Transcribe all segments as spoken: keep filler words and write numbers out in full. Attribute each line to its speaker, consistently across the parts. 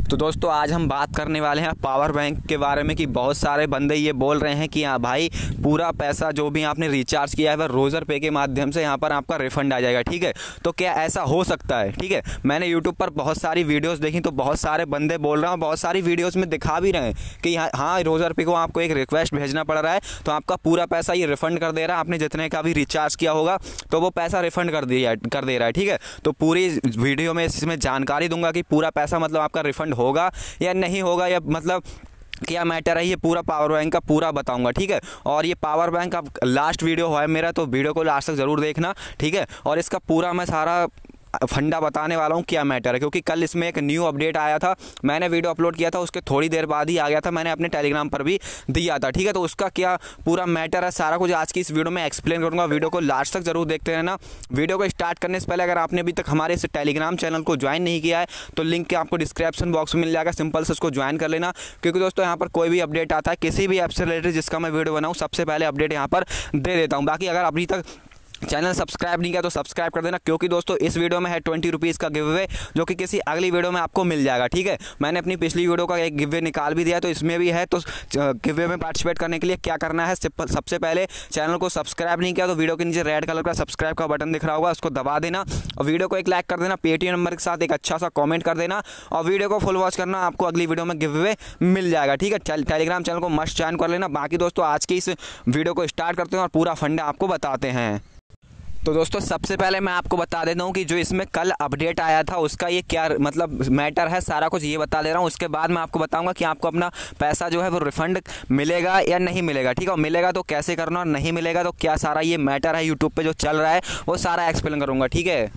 Speaker 1: तो दोस्तों आज हम बात करने वाले हैं पावर बैंक के बारे में कि बहुत सारे बंदे ये बोल रहे हैं कि हाँ भाई पूरा पैसा जो भी आपने रिचार्ज किया है वह रोज़र पे के माध्यम से यहाँ पर आपका रिफंड आ जाएगा। ठीक है, तो क्या ऐसा हो सकता है? ठीक है, मैंने यूट्यूब पर बहुत सारी वीडियोस देखी तो बहुत सारे बंदे बोल रहे हैं, बहुत सारी वीडियोस में दिखा भी रहे हैं कि हाँ हाँ रोज़र पे को आपको एक रिक्वेस्ट भेजना पड़ रहा है तो आपका पूरा पैसा ये रिफंड कर दे रहा है। आपने जितने का भी रिचार्ज किया होगा तो वो पैसा रिफंड कर दिया कर दे रहा है। ठीक है, तो पूरी वीडियो में इसमें जानकारी दूंगा कि पूरा पैसा मतलब आपका रिफंड होगा या नहीं होगा, या मतलब क्या मैटर है, ये पूरा पावर बैंक का पूरा बताऊंगा। ठीक है, और ये पावर बैंक का लास्ट वीडियो है मेरा, तो वीडियो को लास्ट तक ज़रूर देखना। ठीक है, और इसका पूरा मैं सारा फंडा बताने वाला हूँ क्या मैटर है, क्योंकि कल इसमें एक न्यू अपडेट आया था। मैंने वीडियो अपलोड किया था, उसके थोड़ी देर बाद ही आ गया था, मैंने अपने टेलीग्राम पर भी दिया था। ठीक है, तो उसका क्या पूरा मैटर है सारा कुछ आज की इस वीडियो में एक्सप्लेन करूँगा। वीडियो को लास्ट तक जरूर देखते रहना। वीडियो को स्टार्ट करने से पहले अगर आपने अभी तक हमारे इस टेलीग्राम चैनल को ज्वाइन नहीं किया है तो लिंक आपको डिस्क्रिप्शन बॉक्स में मिल जाएगा, सिंपल से उसको ज्वाइन कर लेना। क्योंकि दोस्तों यहाँ पर कोई भी अपडेट आता है किसी भी ऐप से रिलेटेड जिसका मैं वीडियो बनाऊँ सबसे पहले अपडेट यहाँ पर दे देता हूँ। बाकी अगर अभी तक चैनल सब्सक्राइब नहीं किया तो सब्सक्राइब कर देना, क्योंकि दोस्तों इस वीडियो में है ट्वेंटी रुपीज़ का गिव अवे जो कि किसी अगली वीडियो में आपको मिल जाएगा। ठीक है, मैंने अपनी पिछली वीडियो का एक गिव अवे निकाल भी दिया तो इसमें भी है। तो गिव अवे में पार्टिसिपेट करने के लिए क्या करना है, सबसे पहले चैनल को सब्सक्राइब नहीं किया तो वीडियो के नीचे रेड कलर का सब्सक्राइब का बटन दिख रहा होगा, उसको दबा देना और वीडियो को एक लाइक कर देना, पेटीएम नंबर के साथ एक अच्छा सा कॉमेंट कर देना और वीडियो को फुल वॉच करना, आपको अगली वीडियो में गिव अवे मिल जाएगा। ठीक है, टेलीग्राम चैनल को मस्ट ज्वाइन कर लेना। बाकी दोस्तों आज की इस वीडियो को स्टार्ट करते हैं और पूरा फंडा आपको बताते हैं। तो दोस्तों सबसे पहले मैं आपको बता देता हूँ कि जो इसमें कल अपडेट आया था उसका ये क्या मतलब मैटर है, सारा कुछ ये बता दे रहा हूँ। उसके बाद मैं आपको बताऊंगा कि आपको अपना पैसा जो है वो रिफंड मिलेगा या नहीं मिलेगा। ठीक है, मिलेगा तो कैसे करना और नहीं मिलेगा तो क्या सारा ये मैटर है यूट्यूब पे जो चल रहा है वो सारा एक्सप्लेन करूँगा। ठीक है,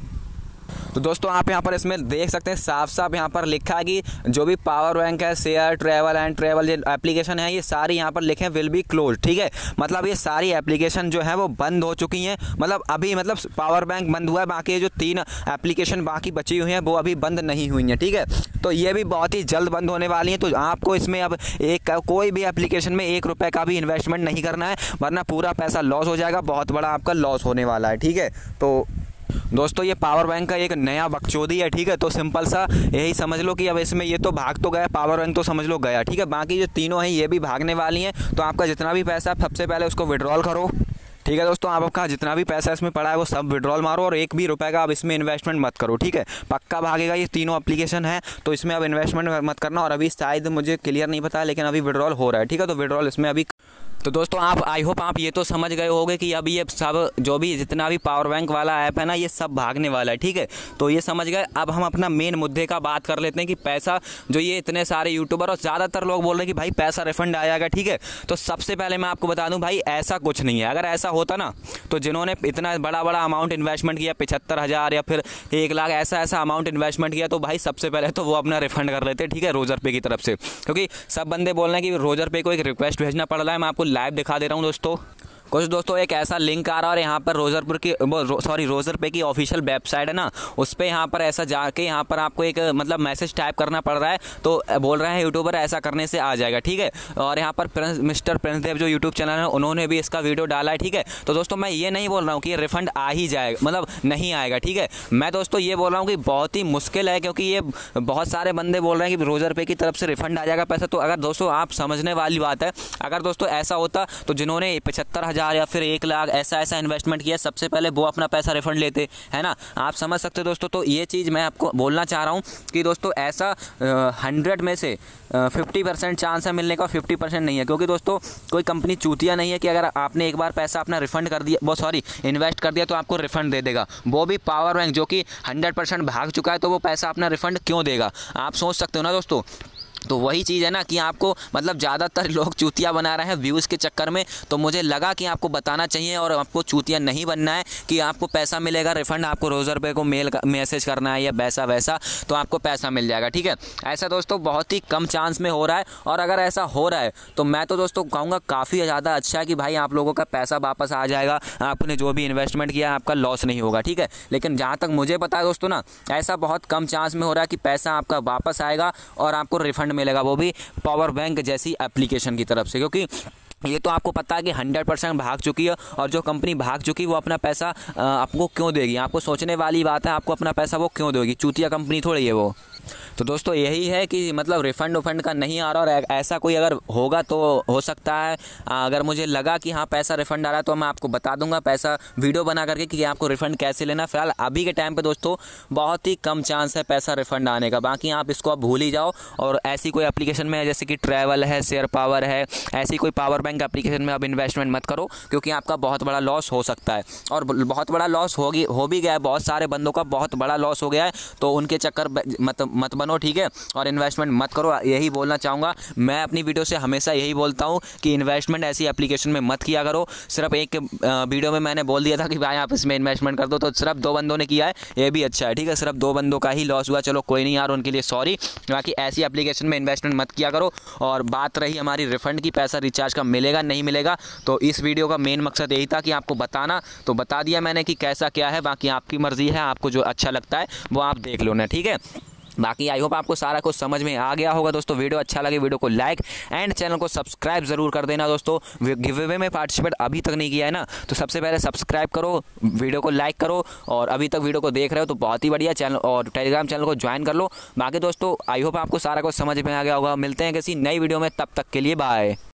Speaker 1: तो दोस्तों आप यहाँ पर इसमें देख सकते हैं साफ साफ यहाँ पर लिखा है कि जो भी पावर बैंक है, share, travel and travel application है, ये सारी यहाँ पर लिखे हैं विल बी क्लोज। ठीक है, मतलब ये सारी एप्लीकेशन जो है वो बंद हो चुकी हैं। मतलब अभी मतलब पावर बैंक बंद हुआ है, बाकी ये जो तीन एप्लीकेशन बाकी बची हुई हैं वो अभी बंद नहीं हुई हैं। ठीक है, तो ये भी बहुत ही जल्द बंद होने वाली हैं। तो आपको इसमें अब एक कोई भी एप्लीकेशन में एक रुपये का भी इन्वेस्टमेंट नहीं करना है, वरना पूरा पैसा लॉस हो जाएगा, बहुत बड़ा आपका लॉस होने वाला है। ठीक है, तो दोस्तों ये पावर बैंक का एक नया बकचोदी है। ठीक है, तो सिंपल सा यही समझ लो कि अब इसमें ये तो भाग तो गया पावर बैंक, तो समझ लो गया। ठीक है, बाकी जो तीनों हैं ये भी भागने वाली हैं। तो आपका जितना भी पैसा है सबसे पहले उसको विड्रॉल करो। ठीक है दोस्तों, आप आपका जितना भी पैसा इसमें पड़ा है वो सब विड्रॉल मारो और एक भी रुपए का आप इसमें इन्वेस्टमेंट मत करो। ठीक है, पक्का भागेगा, ये तीनों एप्लीकेशन है तो इसमें अब इन्वेस्टमेंट मत करना। और अभी शायद मुझे क्लियर नहीं पता लेकिन अभी विड्रॉल हो रहा है। ठीक है, तो विड्रॉल इसमें अभी। तो दोस्तों आप आई होप आप ये तो समझ गए होंगे कि अभी ये सब जो भी जितना भी पावर बैंक वाला ऐप है ना ये सब भागने वाला है। ठीक है, तो ये समझ गए। अब हम अपना मेन मुद्दे का बात कर लेते हैं कि पैसा जो ये इतने सारे यूट्यूबर और ज़्यादातर लोग बोल रहे हैं कि भाई पैसा रिफंड आएगा। ठीक है, तो सबसे पहले मैं आपको बता दूं भाई ऐसा कुछ नहीं है। अगर ऐसा होता ना तो जिन्होंने इतना बड़ा बड़ा अमाउंट इन्वेस्टमेंट किया, पचहत्तर हज़ार या फिर एक लाख ऐसा ऐसा अमाउंट इन्वेस्टमेंट किया, तो भाई सबसे पहले तो वो अपना रिफंड कर लेते। ठीक है, रोज़र पे की तरफ से, क्योंकि सब बंदे बोल रहे हैं कि रोज़र पे को एक रिक्वेस्ट भेजना पड़ रहा है। मैं आपको लाइव दिखा दे रहा हूँ दोस्तों। कुछ दोस्तों एक ऐसा लिंक आ रहा है और यहाँ पर रोज़रपुर की सॉरी रोज़र पे की ऑफिशियल वेबसाइट है ना, उस पर यहाँ पर ऐसा जाके यहाँ पर आपको एक मतलब मैसेज टाइप करना पड़ रहा है। तो बोल रहे हैं यूट्यूबर ऐसा करने से आ जाएगा। ठीक है, और यहाँ पर प्रिंस मिस्टर प्रिंस देव जो यूट्यूब चैनल है उन्होंने भी इसका वीडियो डाला है। ठीक है, तो दोस्तों मैं ये नहीं बोल रहा हूँ कि ये रिफंड आ ही जाएगा, मतलब नहीं आएगा। ठीक है, मैं दोस्तों ये बोल रहा हूँ कि बहुत ही मुश्किल है, क्योंकि ये बहुत सारे बंदे बोल रहे हैं कि रोज़र पे की तरफ से रिफंड आ जाएगा पैसा। तो अगर दोस्तों आप समझने वाली बात है, अगर दोस्तों ऐसा होता तो जिन्होंने पचहत्तर हज़ार या फिर एक लाख ऐसा ऐसा इन्वेस्टमेंट किया सबसे पहले वो अपना पैसा रिफंड लेते, है ना। आप समझ सकते हो दोस्तों। तो ये चीज़ मैं आपको बोलना चाह रहा हूँ कि दोस्तों ऐसा हंड्रेड में से फिफ्टी परसेंट चांस है मिलने का, फिफ्टी परसेंट नहीं है। क्योंकि दोस्तों कोई कंपनी चूतिया नहीं है कि अगर आपने एक बार पैसा अपना रिफंड कर दिया वो सॉरी इन्वेस्ट कर दिया तो आपको रिफंड दे देगा। वो भी पावर बैंक जो कि हंड्रेड परसेंट भाग चुका है, तो वो पैसा अपना रिफंड क्यों देगा, आप सोच सकते हो ना दोस्तों। तो वही चीज़ है ना कि आपको मतलब ज़्यादातर लोग चूतिया बना रहे हैं व्यूज़ के चक्कर में। तो मुझे लगा कि आपको बताना चाहिए और आपको चूतिया नहीं बनना है कि आपको पैसा मिलेगा रिफ़ंड, आपको रोज़र पे को मेल मैसेज करना है या वैसा वैसा तो आपको पैसा मिल जाएगा। ठीक है, ऐसा दोस्तों बहुत ही कम चांस में हो रहा है। और अगर ऐसा हो रहा है तो मैं तो दोस्तों कहूँगा काफ़ी ज़्यादा अच्छा है कि भाई आप लोगों का पैसा वापस आ जाएगा, आपने जो भी इन्वेस्टमेंट किया आपका लॉस नहीं होगा। ठीक है, लेकिन जहाँ तक मुझे पता है दोस्तों ना ऐसा बहुत कम चांस में हो रहा है कि पैसा आपका वापस आएगा और आपको रिफ़ंड मिलेगा, वो भी पावर बैंक जैसी एप्लीकेशन की तरफ से। क्योंकि ये तो आपको पता है कि हंड्रेड परसेंट भाग चुकी है और जो कंपनी भाग चुकी है वो अपना पैसा आपको क्यों देगी। आपको सोचने वाली बात है, आपको अपना पैसा वो क्यों देगी, चूतिया कंपनी थोड़ी है वो। तो दोस्तों यही है कि मतलब रिफ़ंड उफंड का नहीं आ रहा, और ऐसा कोई अगर होगा तो हो सकता है अगर मुझे लगा कि हाँ पैसा रिफ़ंड आ रहा है तो मैं आपको बता दूंगा पैसा वीडियो बना करके कि आपको रिफ़ंड कैसे लेना। फिलहाल अभी के टाइम पे दोस्तों बहुत ही कम चांस है पैसा रिफ़ंड आने का, बाकी आप इसको आप भूल ही जाओ। और ऐसी कोई एप्लीकेशन में जैसे कि ट्रैवल है, शेयर पावर है, ऐसी कोई पावर बैंक एप्लीकेशन में आप इन्वेस्टमेंट मत करो, क्योंकि आपका बहुत बड़ा लॉस हो सकता है। और बहुत बड़ा लॉस होगी हो भी गया है, बहुत सारे बंदों का बहुत बड़ा लॉस हो गया है, तो उनके चक्कर मत मत बनो, ठीक है। और इन्वेस्टमेंट मत करो, यही बोलना चाहूँगा। मैं अपनी वीडियो से हमेशा यही बोलता हूँ कि इन्वेस्टमेंट ऐसी एप्लीकेशन में मत किया करो। सिर्फ एक वीडियो में मैंने बोल दिया था कि भाई आप इसमें इन्वेस्टमेंट कर दो, तो सिर्फ दो बंदों ने किया है, ये भी अच्छा है, ठीक है। सिर्फ दो बंदों का ही लॉस हुआ, चलो कोई नहीं यार, उनके लिए सॉरी। बाकी ऐसी एप्लीकेशन में इन्वेस्टमेंट मत किया करो। और बात रही हमारी रिफ़ंड की, पैसा रिचार्ज का मिलेगा नहीं मिलेगा, तो इस वीडियो का मेन मकसद यही था कि आपको बताना, तो बता दिया मैंने कि कैसा क्या है। बाकी आपकी मर्ज़ी है, आपको जो अच्छा लगता है वो आप देख लो ना, ठीक है। बाकी आई होप आपको सारा कुछ समझ में आ गया होगा दोस्तों। वीडियो अच्छा लगे वीडियो को लाइक एंड चैनल को सब्सक्राइब ज़रूर कर देना दोस्तों। गिव अवे में पार्टिसिपेट अभी तक नहीं किया है ना, तो सबसे पहले सब्सक्राइब करो, वीडियो को लाइक करो, और अभी तक वीडियो को देख रहे हो तो बहुत ही बढ़िया, चैनल और टेलीग्राम चैनल को ज्वाइन कर लो। बाकी दोस्तों आई होप आपको सारा कुछ समझ में आ गया होगा। मिलते हैं किसी नई वीडियो में, तब तक के लिए बाय।